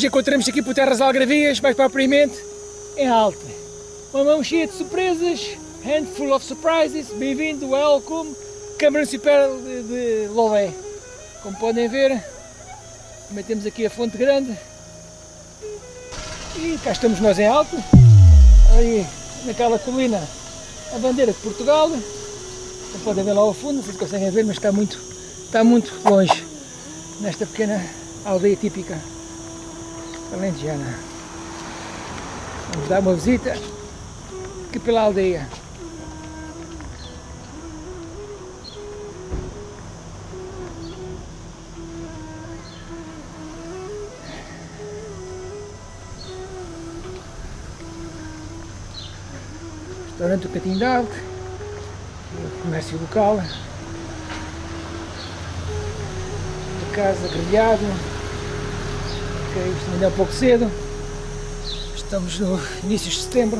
encontramos aqui por terras algarvias, mais propriamente em Alta. Uma mão cheia de surpresas, handful of surprises, bem-vindo, welcome, Câmara Municipal de Lolé. Como podem ver, também temos aqui a Fonte Grande e cá estamos nós em Alto, aí naquela colina a bandeira de Portugal, como podem ver lá ao fundo, não sei se conseguem ver, mas está muito longe, nesta pequena aldeia típica alentejana. Vamos dar uma visita aqui pela aldeia. Restaurante do Catinho de Alto, comércio local, a casa, grelhado, ok, isto ainda é um pouco cedo, estamos no início de setembro,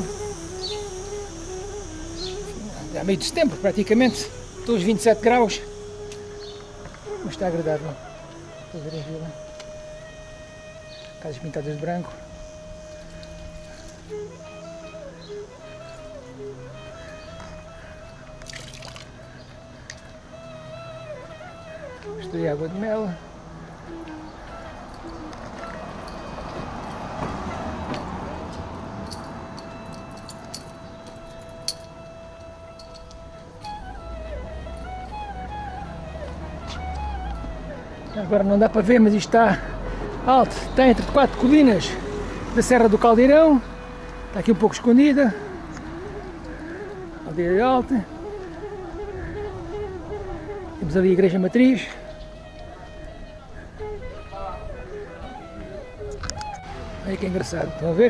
é meio de setembro praticamente, estão os 27 graus, mas está agradável, estou a ver a vila, casas pintadas de branco. Isto é água de mel. Agora não dá para ver, mas isto está alto, está entre 4 colinas da Serra do Caldeirão, está aqui um pouco escondida, aldeia alta. Temos ali a Igreja Matriz. Olha que engraçado, estão a ver?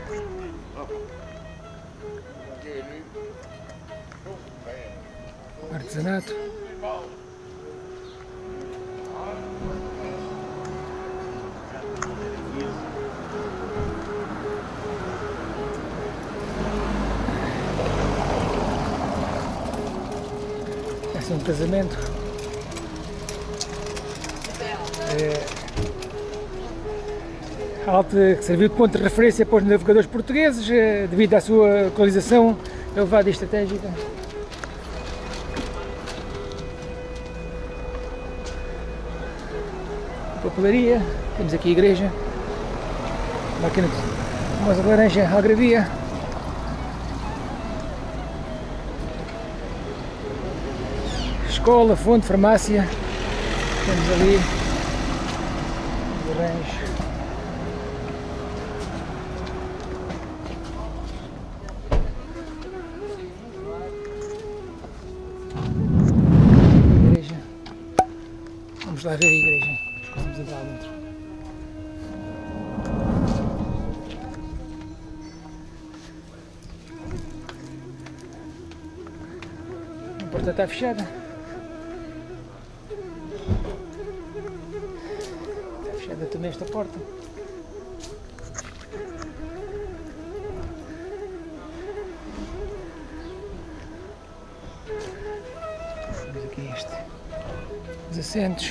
Artesanato. Esse é um casamento. Alta que serviu de ponto de referência para os navegadores portugueses, devido à sua localização elevada e estratégica. Papelaria, temos aqui a igreja, máquina de famosa laranja algarvia. Escola, fonte, farmácia, temos ali laranja. Vamos lá ver a igreja, vamos entrar lá dentro. A porta está fechada. Está fechada também esta porta. Temos aqui os assentos.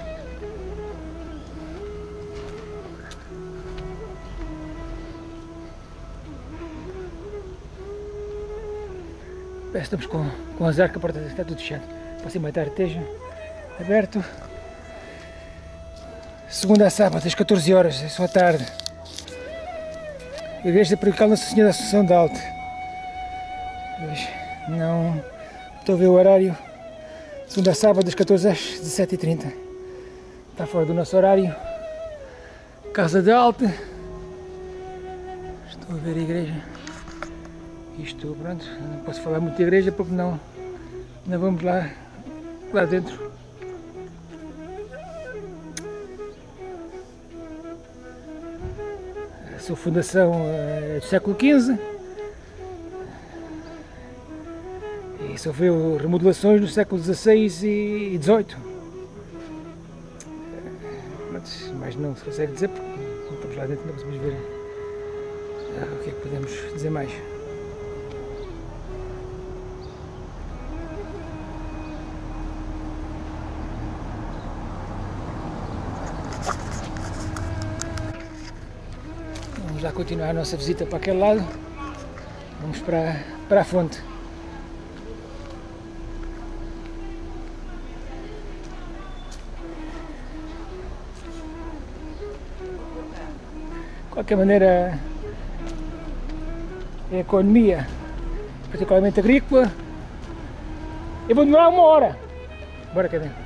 Estamos com azar que a porta está tudo fechada. Pode ser mais tarde, esteja aberto. Segunda a sábado, às 14 horas, é só à tarde. Igreja Paroquial Nossa Senhora da Assunção de Alta. Não estou a ver o horário. Segunda a sábado, das 14 às 17h30. Está fora do nosso horário. Casa de Alta. Estou a ver a igreja. Isto, pronto, não posso falar muito de igreja porque não vamos lá dentro. A sua fundação é do século XV e sofreu remodelações no século XVI e XVIII. Mas não se consegue dizer porque não estamos lá dentro, não conseguimos ver o que é que podemos dizer mais. lá continuar a nossa visita para aquele lado. Vamos para a fonte. De qualquer maneira, a economia, particularmente agrícola, eu vou demorar 1 hora. Bora, cá dentro.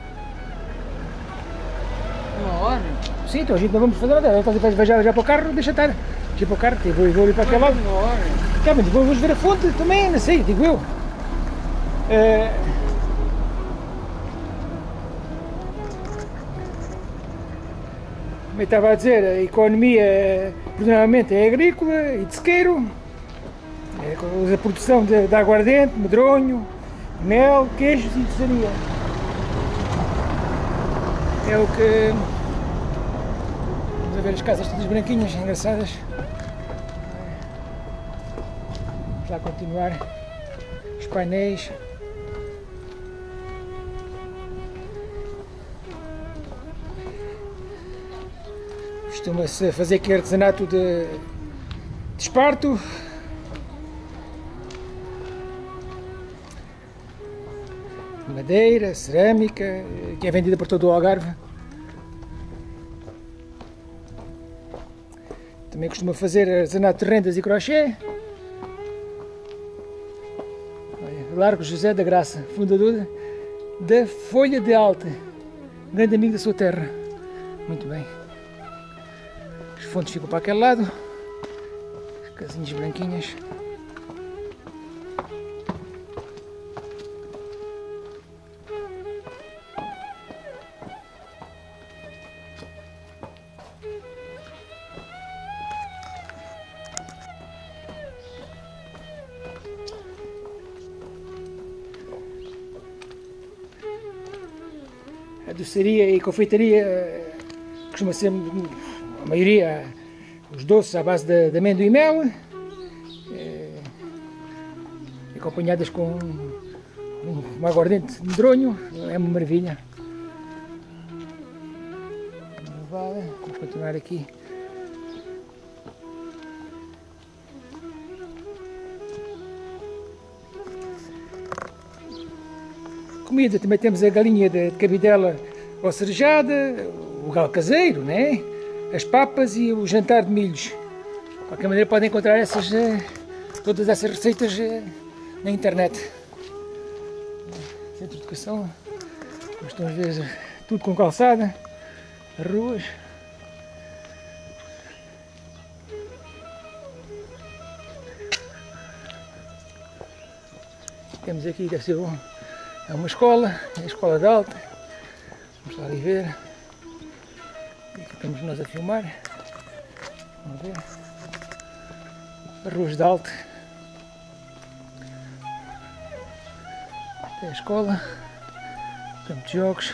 1 hora? Sim, então a gente não vamos fazer nada. Vai já para o carro, deixa estar. Deixa para o carro, eu vou ir para aquele lado. 1 hora. Vamos ver a fonte também, não sei, digo eu. Como eu estava a dizer, a economia predominantemente é agrícola e de sequeiro. A produção de aguardente, medronho, mel, queijos e doçaria. É o que... Vamos a ver as casas todas branquinhas, engraçadas. Vamos lá continuar. Os painéis. Costuma-se fazer aqui artesanato de esparto. Madeira, cerâmica, que é vendida por todo o Algarve. Também costuma fazer artesanato de rendas e crochê. Largo José da Graça, fundador da Folha de Alta, grande amigo da sua terra. Muito bem. As fontes ficam para aquele lado, as casinhas branquinhas. A doçaria e confeitaria costuma ser, a maioria, os doces à base de amêndoa e mel, acompanhadas com um aguardente de medronho, é uma maravilha. Vamos continuar aqui. Comida, também temos a galinha de cabidela ou cerejada, o galo caseiro, né? As papas e o jantar de milhos. De qualquer maneira podem encontrar todas essas receitas na internet. Centro de Educação, como estão a ver, tudo com calçada, ruas. Temos aqui, deve ser é uma escola, é a Escola de Alta. Vamos lá ali ver. E aqui estamos nós a filmar. Vamos ver. As ruas de Alta. Até a escola. Campo de jogos.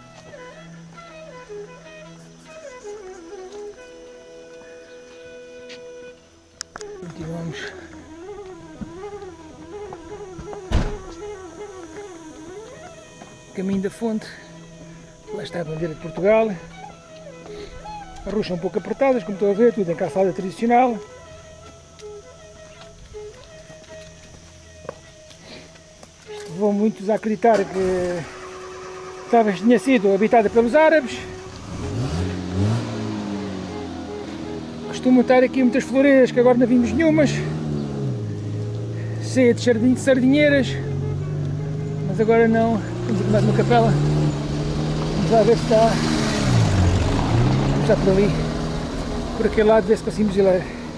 Continuamos. Caminho da fonte, lá está a bandeira de Portugal. As ruas são um pouco apertadas, como estão a ver, tudo em calçada tradicional. Vão muitos a acreditar que talvez tinha sido habitada pelos árabes. Costumam estar aqui muitas floreiras que agora não vimos nenhumas, cheia de sardinheiras, mas agora não. Temos aqui mais uma capela. Vamos lá ver se está. Vamos estar por ali. Por aquele lado, ver se conseguimos ir lá.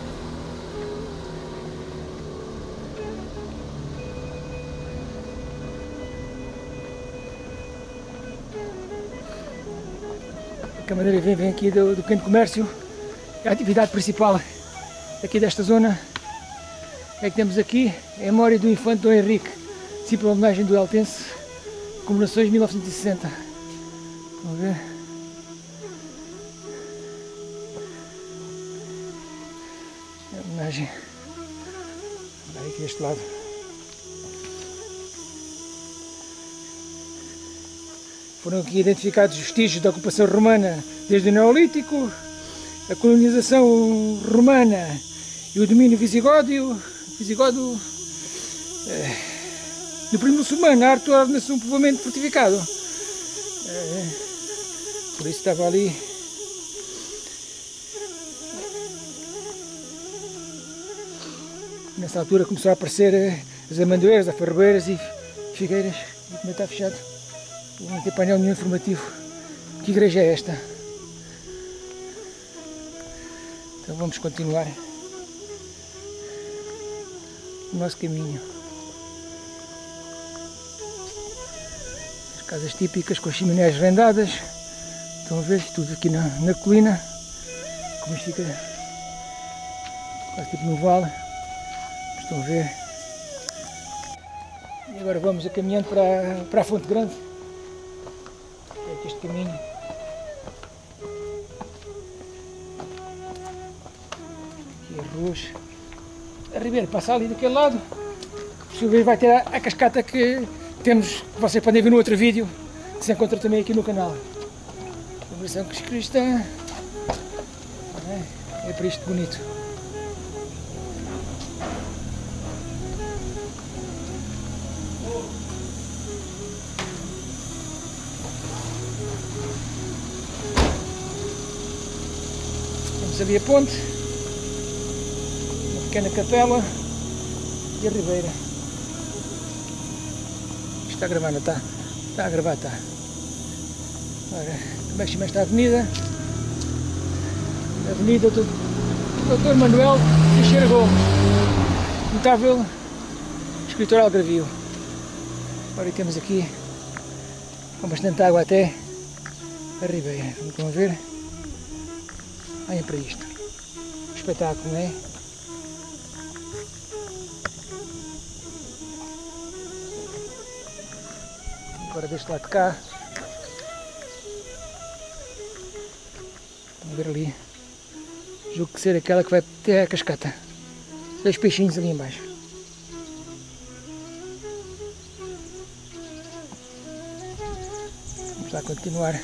A camareira vem aqui do pequeno comércio. A atividade principal aqui desta zona é que temos aqui a memória do infante Dom Henrique, discípulo de homenagem do Eltense. Comemorações de 1960. Vamos ver. É a homenagem. Vai aqui deste lado. Foram aqui identificados vestígios da ocupação romana desde o Neolítico a colonização romana e o domínio visigódio, no período muçulmano, a arte torna-se um povoamento fortificado. Por isso estava ali. Nessa altura começou a aparecer as amendoeiras, alfarrobeiras e figueiras. E como está fechado, não tem painel nenhum informativo. Que igreja é esta? Então vamos continuar o nosso caminho. As casas típicas com as chiminés rendadas. Estão a ver tudo aqui na colina. Como isto fica quase tipo no vale. Estão a ver? E agora vamos a caminhando para a Fonte Grande. É aqui este caminho. Aqui as ruas. A ribeira passa ali daquele lado. Por sua vez vai ter a cascata que temos, que vocês podem ver no outro vídeo, que se encontra também aqui no canal. A versão cristã. É para isto bonito. Temos ali a ponte, uma pequena capela e a ribeira. Está a gravar, não está? Está a gravar, está. Ora, como é que chama esta avenida? Avenida do Dr. Manuel Teixeira Gomes, notável escritor algarvio. Ora, temos aqui com bastante água até a ribeira. Como estão a ver? Olhem para isto. Um espetáculo, não é? Agora deste lado de cá. Vamos ver ali. Julgo que ser aquela que vai até a cascata. 2 peixinhos ali embaixo. Vamos lá continuar.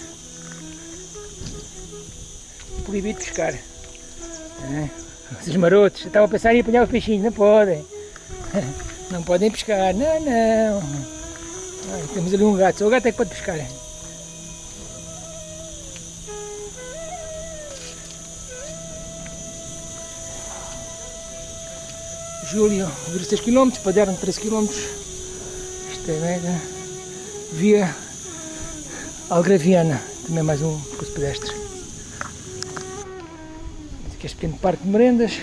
Proibido pescar. Esses marotos estavam a pensar em apanhar os peixinhos. Não podem. Não podem pescar. Não. Temos ali um gato. Só o gato é que pode pescar. Júlio, 16 km, Paderno 13 km. Isto é mega. Via Algraviana, também mais um percurso pedestre. Aqui este pequeno parque de merendas.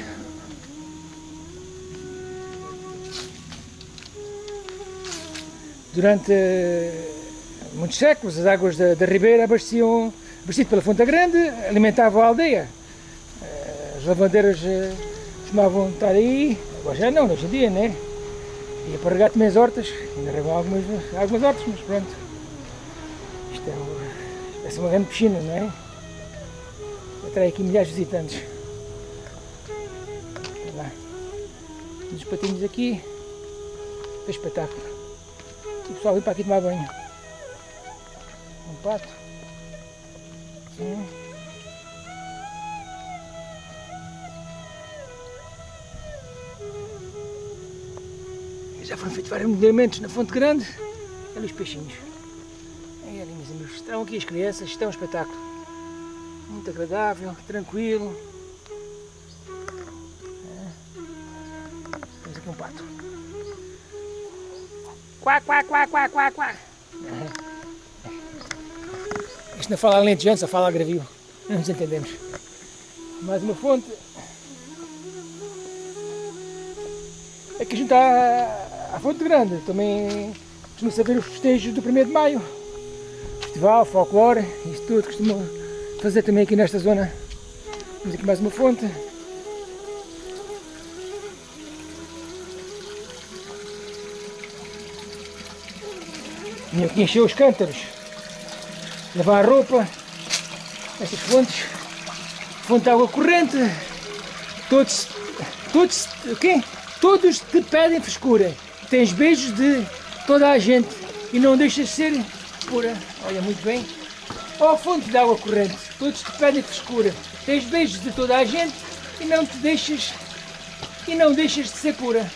Durante muitos séculos as águas da ribeira abastecido pela Fonte Grande, alimentavam a aldeia. As lavandeiras costumavam estar aí. Agora já não, hoje em dia, né? Ia para regar também as hortas, ainda regam algumas hortas, mas pronto. Isto é uma grande piscina, não é? Atrai aqui milhares de visitantes. Olha lá. Uns patinhos aqui. É espetáculo. E o pessoal vem para aqui tomar banho. Um pato. Já foram feitos vários modelos na Fonte Grande. Olha os peixinhos. Olha ali, meus amigos. Estão aqui as crianças. Isto é um espetáculo. Muito agradável, tranquilo. Temos aqui um pato. Quá, quá, quá, quá, quá, quá. Isto não fala alentejano, só fala algarvio. Não nos entendemos. Mais uma fonte. Aqui junto à Fonte Grande também costuma-se ver os festejos do 1º de Maio. Festival, folclore, isto tudo costuma fazer também aqui nesta zona. Temos aqui mais uma fonte. Vim aqui encher os cântaros, lavar a roupa. Estas fontes, fonte de água corrente, todos te pedem frescura. Tens beijos de toda a gente e não deixas de ser pura. Olha, muito bem. Ao fundo de água corrente, todos te pedem frescura. Tens beijos de toda a gente e não deixas de ser pura.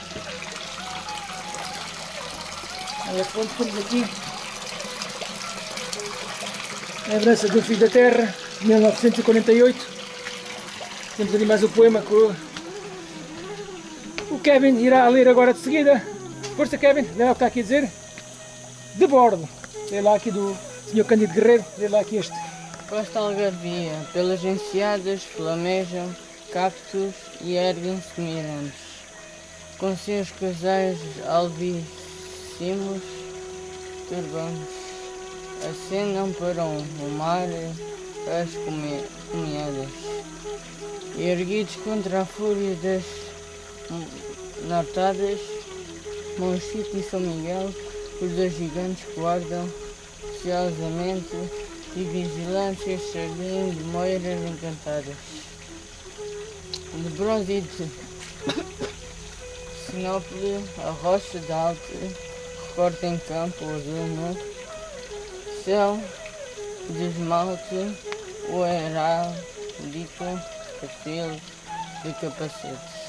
Olha a fonte que temos aqui. A herança do Filho da Terra, 1948. Temos ali mais um poema que o Kevin irá ler agora de seguida. Força, Kevin, lê lá o que está aqui a dizer. De bordo. Lê lá aqui do Sr. Cândido Guerreiro, lê lá aqui este. Costa Algarvia, pelas enseadas flamejam cactos e erguem-se mirantes, com seus casais alvíssimos turbantes, acenam para o mar as comiadas, erguidos contra a fúria das nortadas, Monchique e São Miguel, os dois gigantes guardam celosamente e vigilantes este jardim de moiras encantadas. De bronze e de sinópole, a rocha de alto recorta em campo azul no céu de esmalte, o heráldico perfil de capacetes.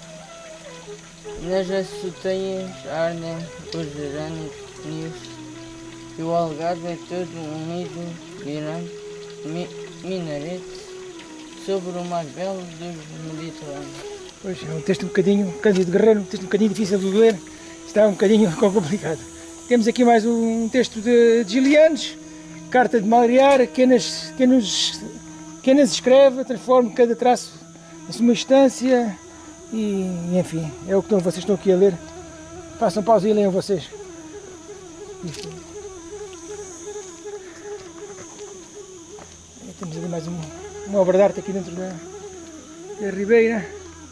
Nas açoteias ardem os gerânios e o algarve é todo unido, minarete, sobre o mais belo dos Mediterrâneos. Pois, é um texto um bocadinho, Cândido Guerreiro, um texto um bocadinho difícil de ler, está um bocadinho complicado. Temos aqui mais um texto de Gilianes, carta de Malriar, que nos escreve, transforma cada traço na sua instância e enfim, é o que vocês estão aqui a ler. Façam pausa e leiam vocês. Temos ali mais uma obra de arte aqui dentro da ribeira.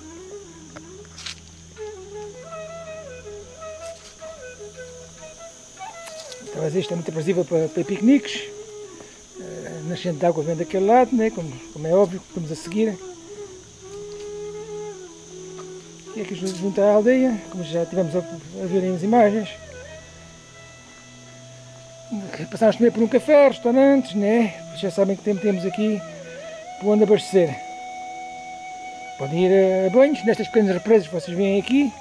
Então, isto é muito aprazível para piqueniques. Nascente de água vem daquele lado, né? como é óbvio, estamos a seguir. E aqui junto à aldeia, como já tivemos a ver nas imagens. Passámos também por um café, restaurantes, né? Já sabem que temos aqui por onde abastecer. Podem ir a banhos nestas pequenas represas que vocês veem aqui.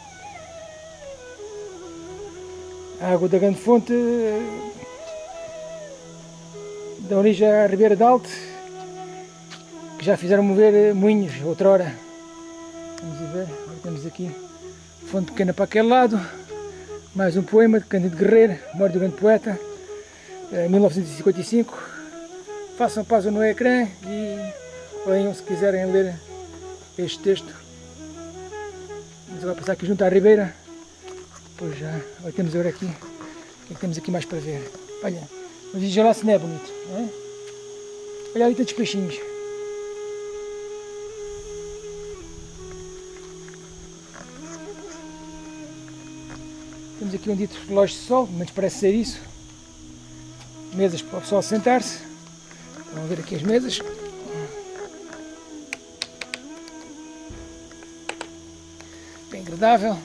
A água da grande fonte dá origem à Ribeira de Alto, que já fizeram mover moinhos outrora. Vamos ver, agora temos aqui fonte pequena para aquele lado. Mais um poema de Cândido Guerreiro, Memória do grande poeta, 1955. Façam pausa no ecrã e leiam se quiserem ler este texto. Vamos agora passar aqui junto à ribeira. Pois já, olha, temos agora aqui, o que é que temos aqui mais para ver? Olha, mas veja lá se não é bonito, não é? Olha ali tantos peixinhos. Temos aqui um dito relógio de sol, mas parece ser isso. Mesas para o pessoal sentar-se. Vamos ver aqui as mesas. Bem agradável.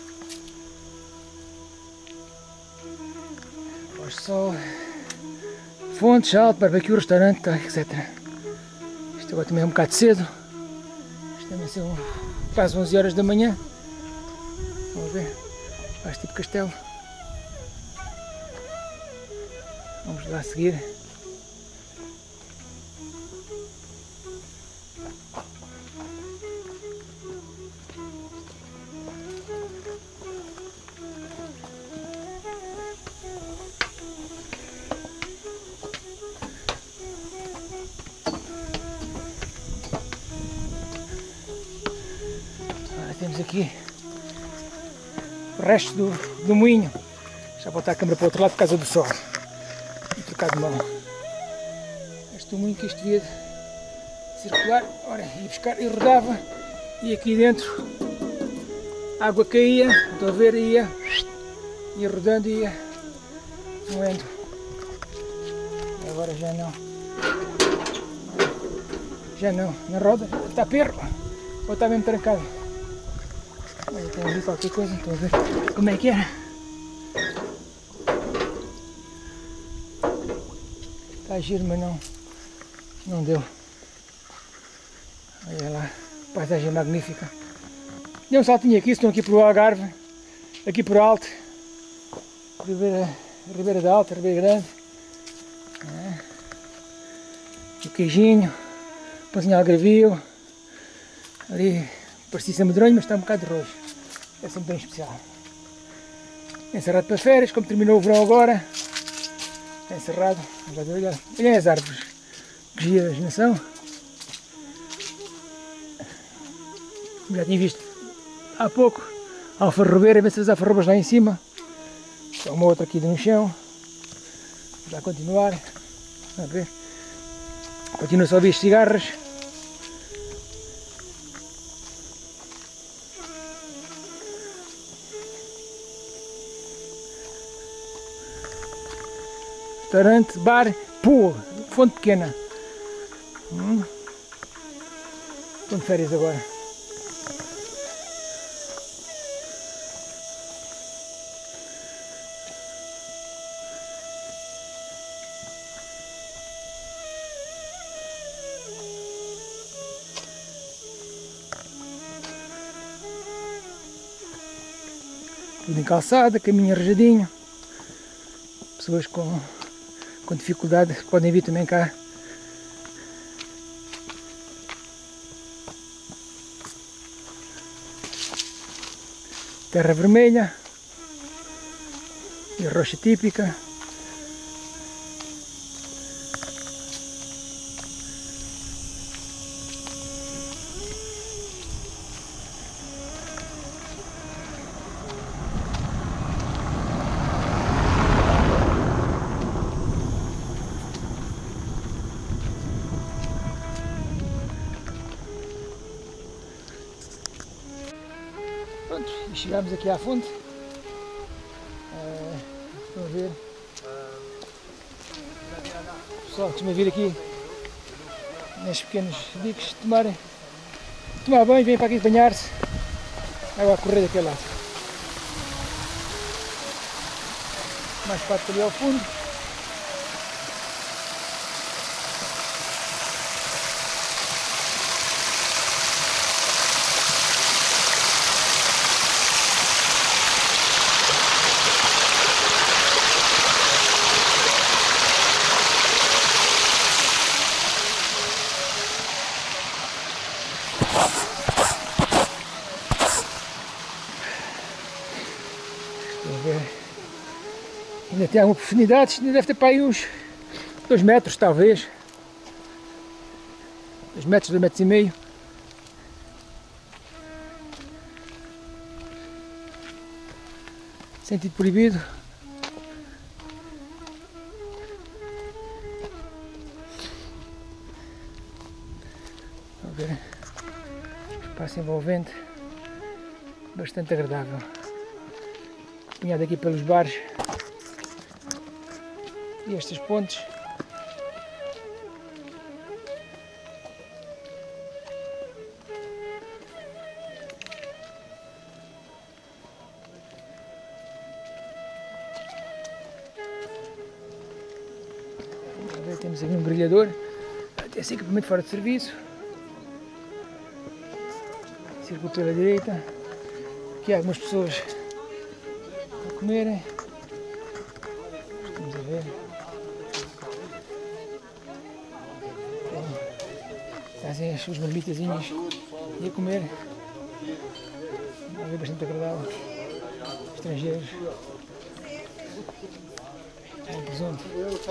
Relógio de sol. Fontes, alto, barbecue, restaurante, etc. Isto agora também é um bocado cedo. Isto também são quase 11 horas da manhã. Vamos ver. Faz tipo castelo. Vamos lá seguir. Agora temos aqui o resto do moinho. Já vou botar a câmera para o outro lado por causa do sol. E trocar de mão. Este moinho que isto devia circular. Ora, ia buscar e rodava. E aqui dentro a água caía. Estão a ver, ia rodando e ia moendo. E agora já não. Já não. Na roda está perro. Ou está mesmo trancado. Olha, tem ali qualquer coisa, estão a ver como é que era. Está mais giro, mas não deu. Olha lá, paisagem magnífica. Dei um saltinho aqui, estou aqui pelo Algarve, aqui por alto, Ribeira da Alta, Ribeira Grande. O queijinho, pãozinho algarvio, ali parecia ser medronho, mas está um bocado de roxo. É sempre bem especial. Encerrado para férias, como terminou o verão agora, está encerrado. Olhem as árvores, que giras não são? Já tinha visto há pouco, alfarrobeira, a ver se as alfarrobas lá em cima. Há uma outra aqui no chão. Vamos lá continuar. A ver. Continua só a ouvir as cigarras. Restaurante, bar, pool, fonte pequena. Estou de férias agora. Tudo em calçada, caminho arranjadinho. Pessoas com dificuldade podem vir também cá. Terra vermelha e a rocha típica. Pronto, e chegámos aqui à fonte. Estão a ver. O pessoal costuma vir aqui nestes pequenos diques tomar banho, vem para aqui banhar-se. Água a correr daquele lado. Mais parte ali ao fundo. Ainda tem alguma profundidade, ainda deve ter para aí uns 2 metros talvez. 2 metros, 2 metros e meio. Sentido proibido. Vamos ver. Espaço envolvente. Bastante agradável. Apanhado aqui pelos bares. E estas pontes. Temos aqui um grelhador, tem esse equipamento fora de serviço. Círculo pela direita. Aqui há algumas pessoas a comerem. Estamos a ver. Trazem as suas marmitazinhas e a comer. É bastante agradável. Estrangeiros. Um presunto.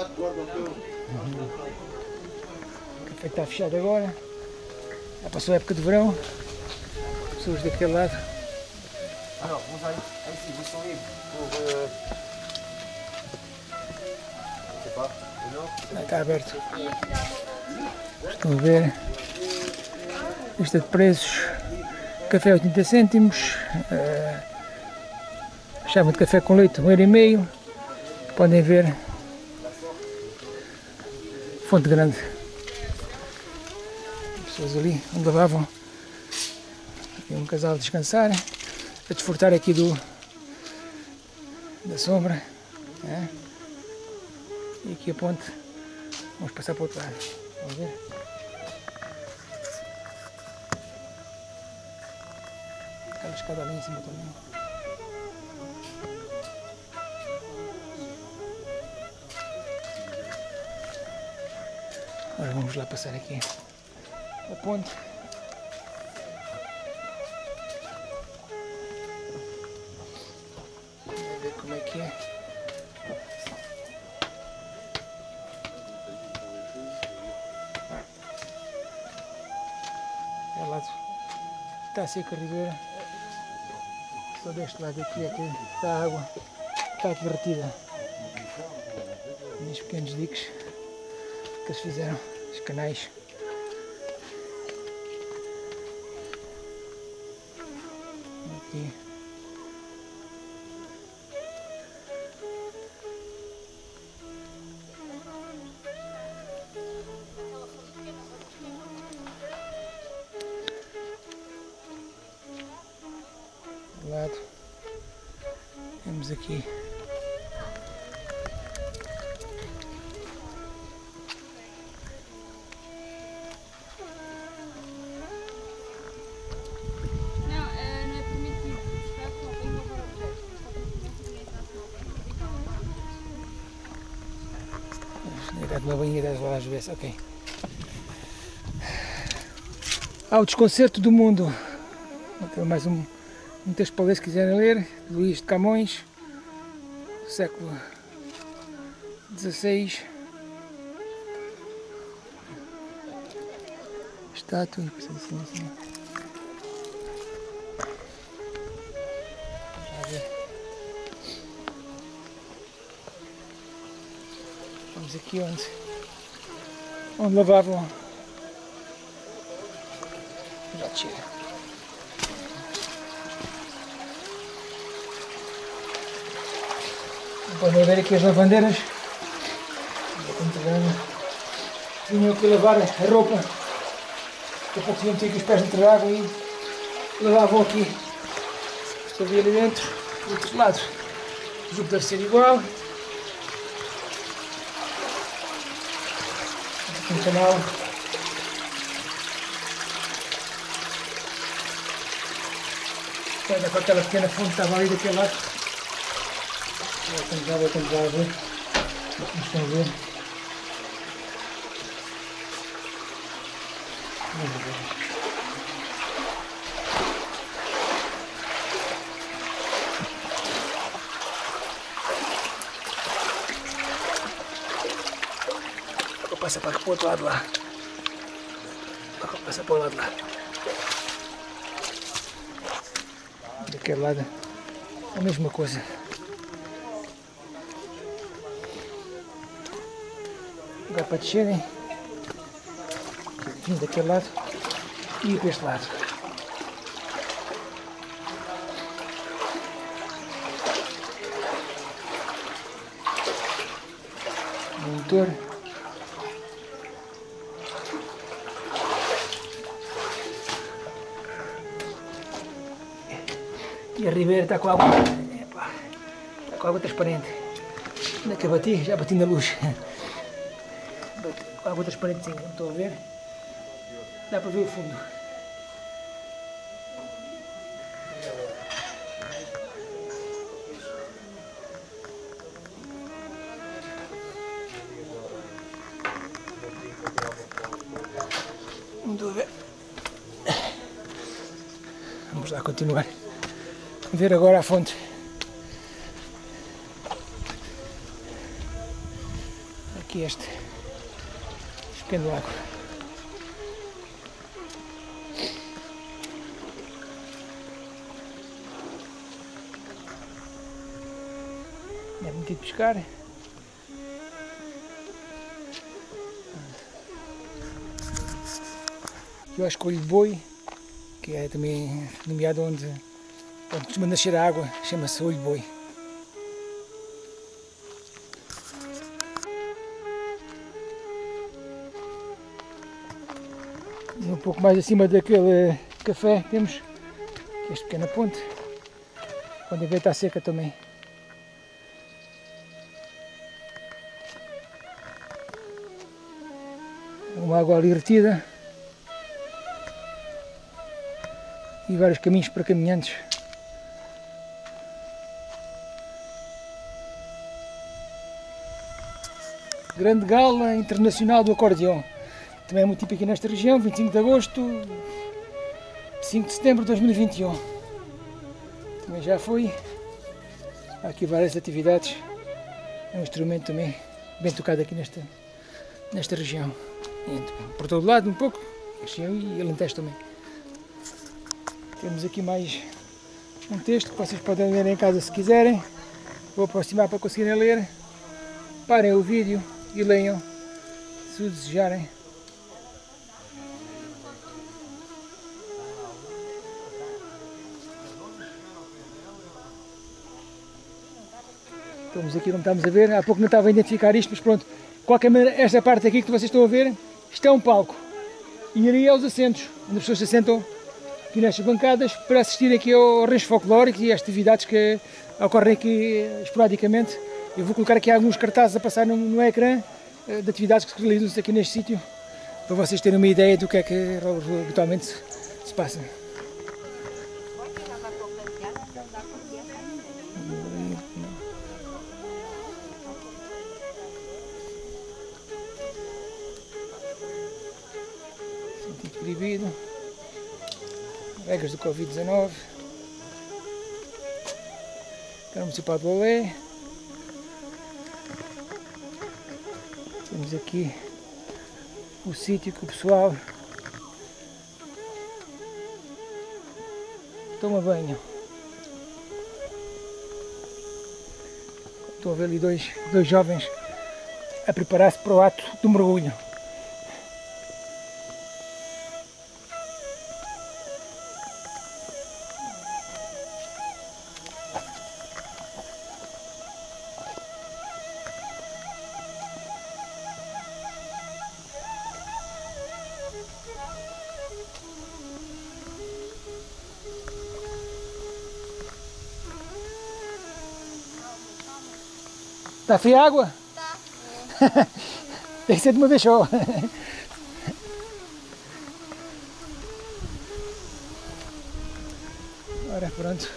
O café está fechado agora. Já passou a época de verão. Pessoas daquele lado. Alors, vous allez ici, vous sont libres pour... je sais pas, non? Está aberto. Estão a ver. Lista de preços. Café 80 cêntimos. Chave de café com leite 1,5 €. Podem ver. Fonte grande. Pessoas ali onde lavavam. Aqui um casal a descansar. A desfrutar aqui da sombra. E aqui a ponte Vamos passar para o outro lado. Vamos ver? Aquela escada ali em cima também. Agora vamos lá passar aqui a ponte. Vamos ver como é que é. É lá está a seca a ribeira. Só deste lado aqui é que está a água, está aqui retida. Nestes pequenos diques que eles fizeram, os canais. Aqui. Do lado temos aqui uma banheira às vezes, ok. O Desconcerto do Mundo. Vou ter mais um texto para ler se quiserem ler. Luís de Camões, do século XVI. Estátua, assim. Vamos aqui onde lavavam. Já chega. Podem ver aqui as lavandeiras. Tinham que lavar a roupa. Daqui a pouco tinham que meter aqui os pés dentro da água e lavavam aqui. Isto havia ali dentro, do outro lado. O jogo deve ser igual. Um canal. Olha com aquela pequena fonte que estava ali daquele lado. Vou tentar ver. Estão a ver. Vamos ver. Vou passar para o outro lado lá. Vou passar para o lado lá. Daquele lado a mesma coisa. Agora para descerem, vim daquele lado e ir para este lado. O motor. E a ribeira está com água, está com água transparente. Onde é que eu bati? Já bati na luz. Com água transparentezinha, não estou a ver. Dá para ver o fundo. Não estou a ver. Vamos lá continuar. Ver agora a fonte. Aqui este pequeno lago. É bonito de pescar. Eu acho que o olho de boi, que é também nomeado onde costuma nascer a água, chama-se olho de boi. E um pouco mais acima daquele café temos esta pequena ponte, onde a veia está seca também. uma água ali retida e vários caminhos para caminhantes. Grande Gala Internacional do Acordeão. Também é muito típico aqui nesta região, 25 de agosto, 5 de setembro de 2021. Também já foi. Há aqui várias atividades. É um instrumento também bem tocado aqui nesta região. E por todo lado um pouco, e Alentejo também. Temos aqui mais um texto que vocês podem ler em casa se quiserem. Vou aproximar para conseguirem ler. Parem o vídeo e leiam se o desejarem. Estamos aqui como estamos a ver, há pouco não estava a identificar isto, mas pronto, de qualquer maneira, esta parte aqui que vocês estão a ver, isto é um palco. E ali é os assentos, onde as pessoas se assentam aqui nestas bancadas para assistir aqui ao rancho folclórico e às atividades que ocorrem aqui esporadicamente. Eu vou colocar aqui alguns cartazes a passar no ecrã de atividades que se realizam aqui neste sítio, para vocês terem uma ideia do que é que habitualmente se passa. Sentido proibido, regras do Covid-19, Câmara Municipal do Olé. Temos aqui o sítio que o pessoal toma banho. Estou a ver ali dois jovens a preparar-se para o ato do mergulho. Está fria a água? Está. Tem que ser de uma vez só. Ora, pronto.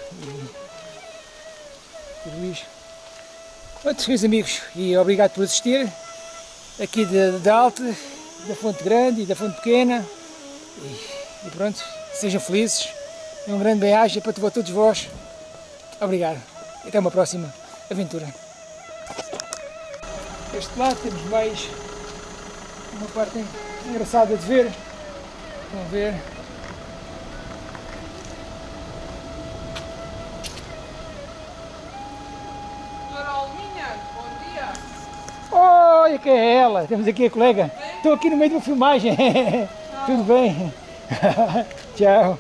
E Luís. Pronto, meus amigos, e obrigado por assistir. Aqui da Alta, da Fonte Grande e da Fonte Pequena. E pronto, sejam felizes. Um grande bem-aja para todos vós. Obrigado. Até uma próxima aventura. Deste lado temos mais uma parte engraçada de ver. Vão ver. Dona Alminha, bom dia. Olha que é ela, temos aqui a colega. Estou aqui no meio de uma filmagem. Tudo bem? Tchau.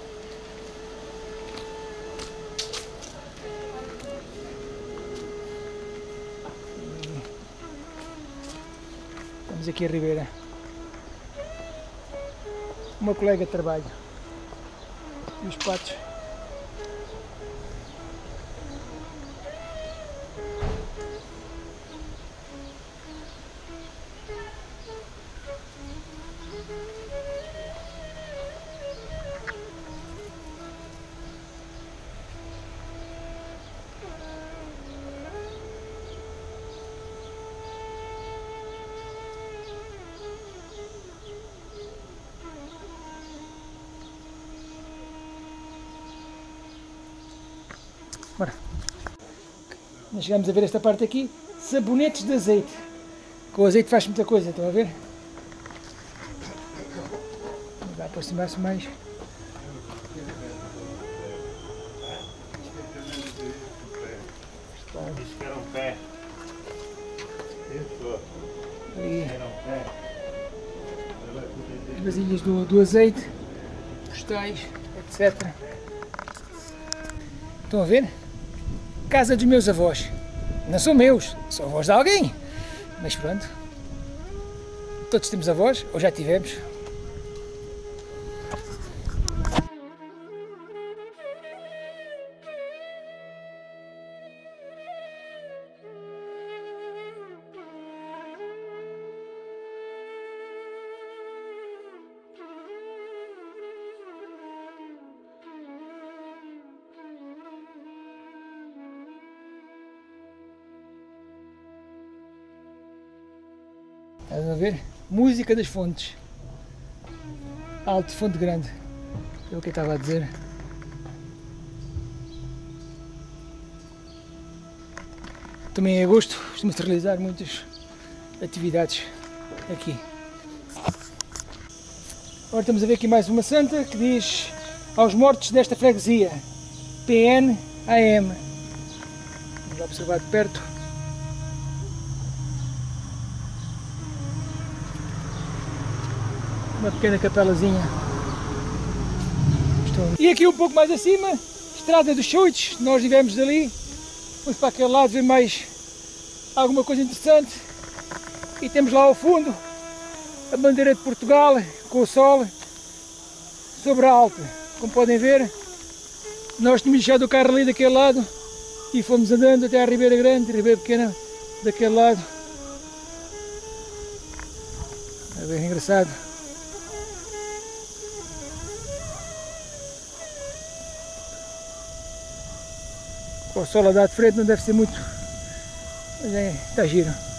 Estamos aqui a Ribeira. Uma colega de trabalho. E os patos. Bora. Nós chegamos a ver esta parte aqui, sabonetes de azeite. Com o azeite faz muita coisa, estão a ver? Vai aproximar-se mais. Isso que era um pé. Isso. Ali, Era um pé. as vasilhas do azeite, postais, etc. Estão a ver? Casa dos meus avós. Não são meus, são avós de alguém. Mas pronto. Todos temos avós, ou já tivemos. Estás a ver? Música das fontes. Alto, fonte grande. É o que eu estava a dizer. Também em agosto costuma-se realizar muitas atividades aqui. Agora estamos a ver aqui mais uma santa que diz aos mortos desta freguesia. PNAM. Vamos observar de perto. Uma pequena capelazinha. E aqui um pouco mais acima, Estrada dos Choitos, nós estivemos ali. Vamos para aquele lado ver mais alguma coisa interessante. E temos lá ao fundo a bandeira de Portugal com o sol sobre a alta. Como podem ver, nós tínhamos deixado o carro ali daquele lado e fomos andando até à Ribeira Grande, Ribeira Pequena daquele lado. É bem engraçado. Com o sol a dar de frente não deve ser muito, mas está giro.